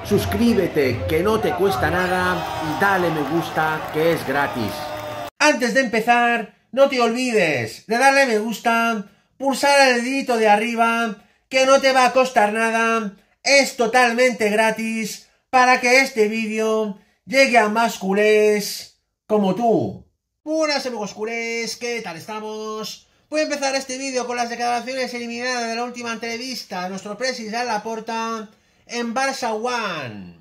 suscríbete, que no te cuesta nada, y dale me gusta, que es gratis. Antes de empezar, no te olvides de darle me gusta, pulsar el dedito de arriba, que no te va a costar nada, es totalmente gratis, para que este vídeo llegue a más culés como tú. Buenas amigos culés, ¿qué tal estamos? Voy a empezar este vídeo con las declaraciones eliminadas de la última entrevista de nuestro presidente Laporta en Barça One.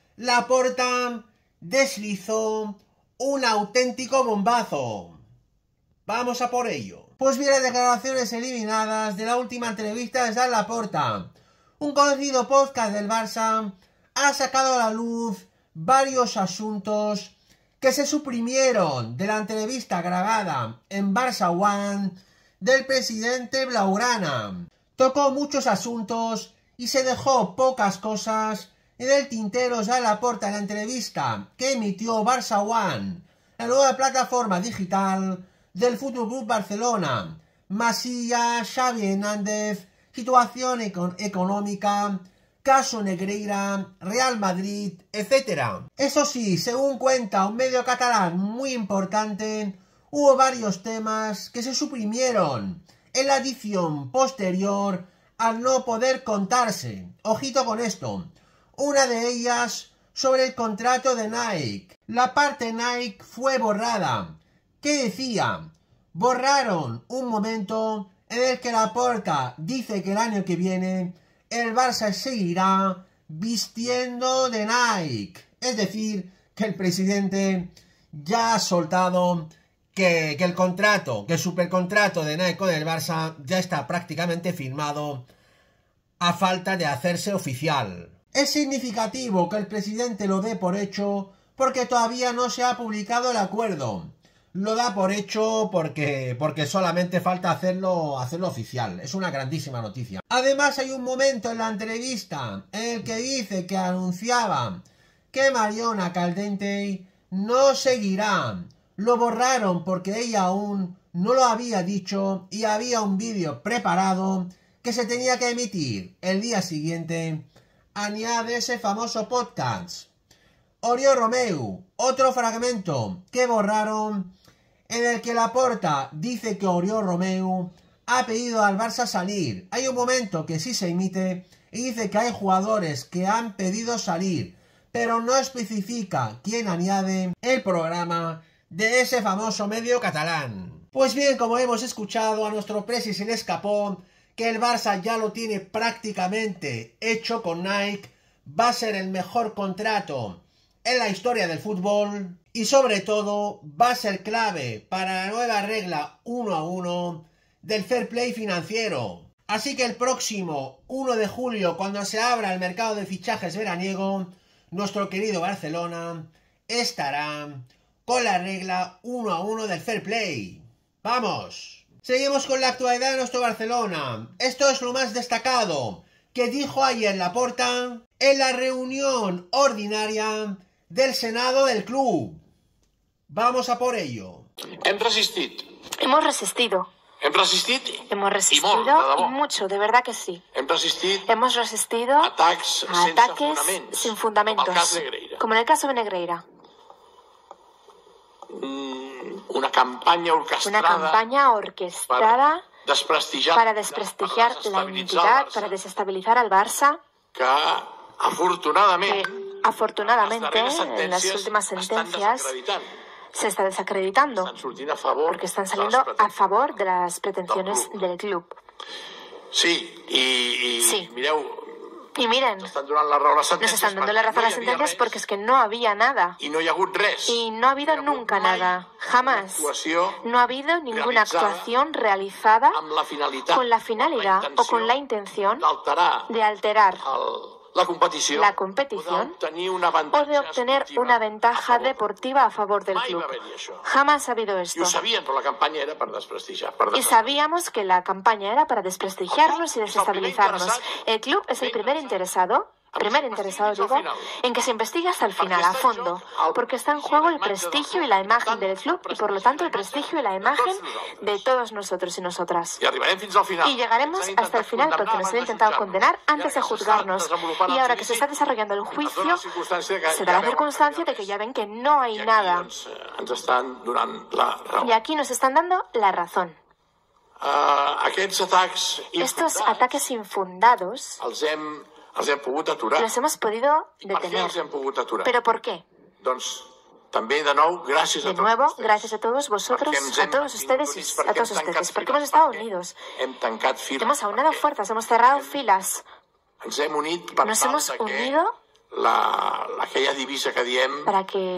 Laporta deslizó un auténtico bombazo. Vamos a por ello. Pues bien, las declaraciones eliminadas de la última entrevista de Laporta. Un conocido podcast del Barça ha sacado a la luz varios asuntos que se suprimieron de la entrevista grabada en Barça One del presidente Blaugrana. Tocó muchos asuntos y se dejó pocas cosas en el tintero Laporta en la entrevista que emitió Barça One, la nueva plataforma digital del Fútbol Club Barcelona. Masía, Xavi Hernández, situación económica, caso Negreira, Real Madrid, etc. Eso sí, según cuenta un medio catalán muy importante, hubo varios temas que se suprimieron en la edición posterior al no poder contarse. Ojito con esto. Una de ellas sobre el contrato de Nike. La parte Nike fue borrada. ¿Qué decía? Borraron un momento en el que Laporta dice que el año que viene el Barça seguirá vistiendo de Nike. Es decir, que el presidente ya ha soltado que el supercontrato de Nike con el Barça ya está prácticamente firmado a falta de hacerse oficial. Es significativo que el presidente lo dé por hecho porque todavía no se ha publicado el acuerdo. Lo da por hecho porque solamente falta hacerlo oficial. Es una grandísima noticia. Además hay un momento en la entrevista en el que dice que anunciaba que Mariona Caldentey no seguirá. Lo borraron porque ella aún no lo había dicho y había un vídeo preparado que se tenía que emitir el día siguiente. Añade ese famoso podcast. Oriol Romeu, otro fragmento que borraron en el que Laporta dice que Oriol Romeu ha pedido al Barça salir. Hay un momento que sí se emite y dice que hay jugadores que han pedido salir, pero no especifica quién añade el programa de ese famoso medio catalán. Pues bien, como hemos escuchado, a nuestro presi se le escapó que el Barça ya lo tiene prácticamente hecho con Nike. Va a ser el mejor contrato en la historia del fútbol y sobre todo va a ser clave para la nueva regla 1 a 1 del fair play financiero. Así que el próximo 1 de julio, cuando se abra el mercado de fichajes veraniego, nuestro querido Barcelona estará con la regla 1 a 1 del fair play. ¡Vamos! Seguimos con la actualidad de nuestro Barcelona. Esto es lo más destacado que dijo ayer Laporta en la reunión ordinaria del Senado del club. Vamos a por ello. Hem resistit. Hemos resistido. Hem resistit. Hemos resistido I molt, de debò. y mucho, de verdad que sí. Hem resistit Hemos resistido a atacs a ataques sin fundamentos, com el cas Negreira. como en el caso de Negreira. Una campanya orquestada para desprestigiar la entidad, para Barça, desestabilizar al Barça, que afortunadament afortunadamente en las últimas sentencias se está desacreditando estan sortint a favor porque están saliendo a favor de las pretensiones del club. Sí, Sí. mireu, Y miren, estan donant la raó a les nos sentències están dando la razón a las sentencias porque es que no había nada. i no hi ha hagut res. Y no ha habido nunca nada, jamás. Actuació No ha habido ninguna actuación realizada amb la finalitat, con la finalidad o con la intención d'alterar de alterar la competició, la competición d'obtenir un o avantatge de obtener esportiu una ventaja a favor. deportiva a favor del Mai club. va haver-hi això. Jamás ha habido I esto. ho sabien, però la campanya era per desprestigiar. Y sabíamos que la campaña era para desprestigiarnos y desestabilizarnos. El club es el primer interesado primer interesado, digo, en que se investigue hasta el final, a fondo, porque está en juego el prestigio y la imagen del club y, por lo tanto, el prestigio y la imagen de todos nosotros y nosotras. Y llegaremos hasta el final porque nos han intentado condenar antes de juzgarnos. Y ahora que se está desarrollando el juicio, se da la circunstancia de que ya ven que no hay nada. Y aquí nos están dando la razón. Estos ataques infundados los hemos podido detener. ¿Pero por qué? De nuevo, gracias a todos vosotros, a todos ustedes y a todos ustedes, porque hemos estado unidos. Hemos aunado fuerzas, hemos cerrado filas. Nos hemos unido para que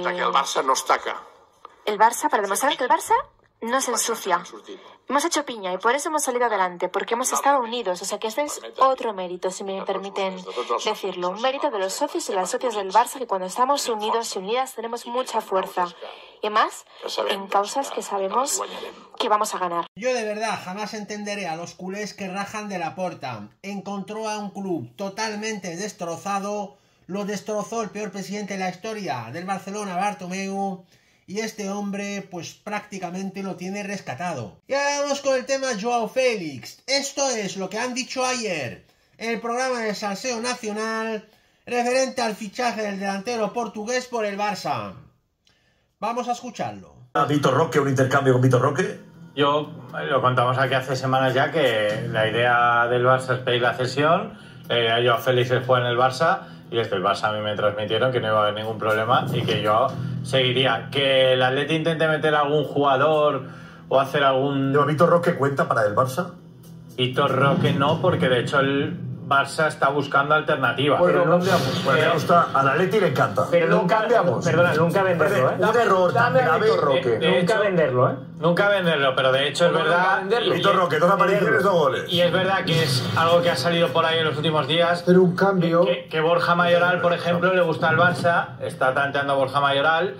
el Barça, para demostrar que el Barça no se ensucia. Hemos hecho piña y por eso hemos salido adelante, porque hemos estado unidos. O sea que este es otro mérito, si me permiten decirlo. Un mérito de los socios y las socias del Barça, que cuando estamos unidos y unidas tenemos mucha fuerza. Y más en causas que sabemos que vamos a ganar. Yo de verdad jamás entenderé a los culés que rajan de Laporta. Encontró a un club totalmente destrozado. Lo destrozó el peor presidente de la historia del Barcelona, Bartomeu. Y este hombre, pues prácticamente lo tiene rescatado. Y ahora vamos con el tema Joao Félix. Esto es lo que han dicho ayer en el programa de Salseo Nacional referente al fichaje del delantero portugués por el Barça. Vamos a escucharlo. Vitor Roque, un intercambio con Vitor Roque. Yo lo contamos aquí hace semanas ya que la idea del Barça es pedir la cesión. Joao Félix se fue en el Barça. Y desde el Barça a mí me transmitieron que no iba a haber ningún problema y que yo seguiría. Que el Atleti intente meter a algún jugador o hacer algún... ¿Vitor Roque cuenta para el Barça? Vitor Roque no, porque de hecho el Barça está buscando alternativas. Bueno, no cambiamos. Bueno, me gusta, al Atleti le encanta. Pero nunca cambiamos. Perdona, nunca venderlo, ¿eh? Un error también a Vitor Roque. Nunca venderlo, ¿eh? Nunca venderlo, pero de hecho es verdad... Vitor Roque, 2 apariciones, 2 goles. Y es verdad que es algo que ha salido por ahí en los últimos días. Pero un cambio... Que Borja Mayoral, por ejemplo, le gusta al Barça. Está tanteando a Borja Mayoral.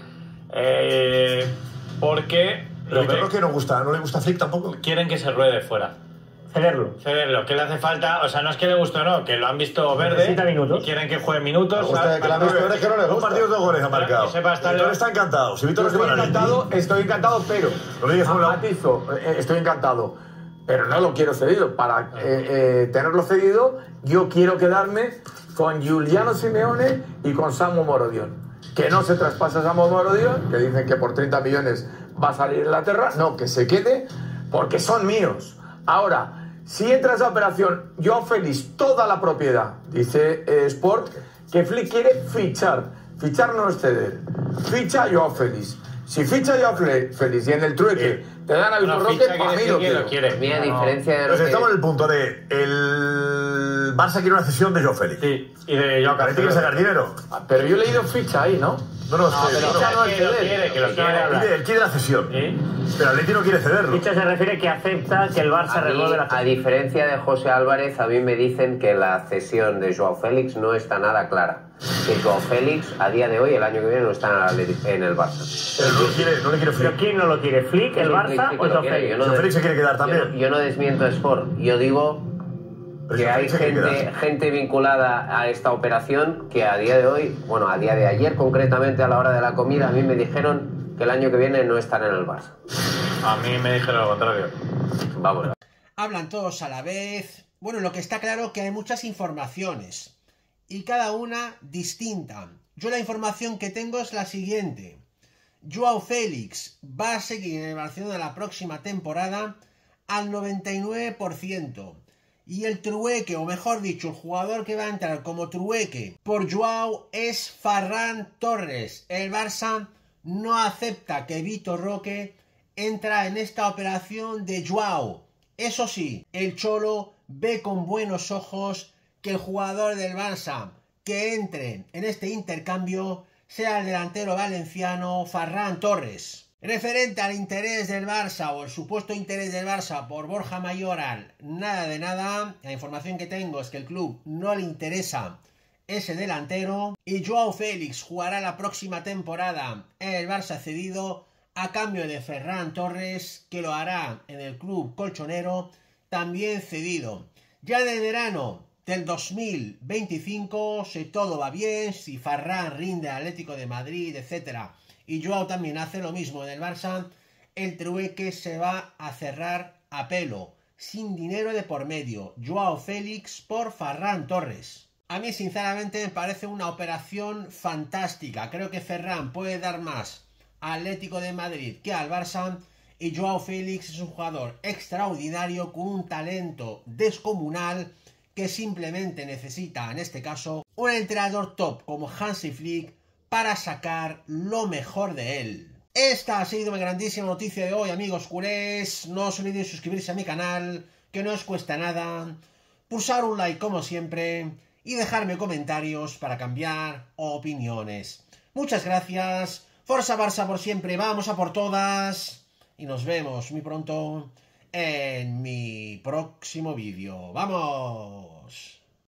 Porque... Pero Vitor Roque no le gusta a Flick tampoco. Quieren que se ruede fuera. Cederlo, que le hace falta, o sea, no es que le guste o no, que lo han visto verde. Necesita minutos. Y quieren que juegue minutos. Que la visto es que no le gusta. 2 partidos, 2 goles ha marcado. Vitor está encantado. Si Vitor Estoy encantado, pero... No le digas matizo, estoy encantado. Pero no lo quiero cedido. Para tenerlo cedido, yo quiero quedarme con Giuliano Simeone y con Samu Morodion. Que no se traspasa Samu Morodion, que dicen que por 30 millones va a salir en Inglaterra. No, que se quede, porque son míos. Ahora... Si entra esa operación, Joao Félix, toda la propiedad, dice Sport, que Flick quiere fichar. Fichar no es ceder. Ficha a Joao Félix. Si ficha a Joao Félix y en el trueque te dan a Vitor Roque, para mí lo quiero. Mira, diferencia de Entonces estamos en el punto de el Barça quiere una cesión de Joao Félix. Sí, y de Joao Cancelo. Quiere sacar dinero. Pero yo he leído ficha ahí, ¿no? No, ficha no es ceder. Que lo quiere. Él quiere la cesión. ¿Sí? Pero Atleti no quiere cederlo. Ficha se refiere que acepta que el Barça renueve la cesión. A diferencia de José Álvarez, a mí me dicen que la cesión de Joao Félix no está nada clara. Que Joao Félix, a día de hoy, el año que viene, no está en el Barça. Pero no le quiere Flick. ¿Pero quién no lo quiere? ¿Flick, el Barça o Joao Félix? Joao Félix se quiere quedar también. Yo no desmiento Sport. Yo digo que hay gente vinculada a esta operación que a día de hoy, bueno, a día de ayer concretamente a la hora de la comida, a mí me dijeron que el año que viene no estarán en el Barça. A mí me dijeron lo contrario. Vamos. Hablan todos a la vez. Bueno, lo que está claro es que hay muchas informaciones y cada una distinta. Yo la información que tengo es la siguiente. Joao Félix va a seguir en el Barcelona la próxima temporada al 99%. Y el trueque, o mejor dicho, el jugador que va a entrar como trueque por Joao es Ferran Torres. El Barça no acepta que Vitor Roque entra en esta operación de Joao. Eso sí, el Cholo ve con buenos ojos que el jugador del Barça que entre en este intercambio sea el delantero valenciano Ferran Torres. Referente al interés del Barça o el supuesto interés del Barça por Borja Mayoral, nada de nada. La información que tengo es que el club no le interesa ese delantero y Joao Félix jugará la próxima temporada en el Barça cedido a cambio de Ferran Torres, que lo hará en el club colchonero también cedido. Ya en el verano del 2025, si todo va bien, si Ferran rinde al Atlético de Madrid, etc., y Joao también hace lo mismo en el Barça, el trueque se va a cerrar a pelo, sin dinero de por medio. Joao Félix por Ferran Torres. A mí sinceramente me parece una operación fantástica. Creo que Ferran puede dar más al Atlético de Madrid que al Barça, y Joao Félix es un jugador extraordinario con un talento descomunal que simplemente necesita, en este caso, un entrenador top como Hansi Flick para sacar lo mejor de él. Esta ha sido mi grandísima noticia de hoy, amigos culés. No os olvidéis suscribirse a mi canal, que no os cuesta nada, pulsar un like como siempre y dejarme comentarios para cambiar opiniones. Muchas gracias, Forza Barça por siempre, vamos a por todas y nos vemos muy pronto en mi próximo vídeo. ¡Vamos!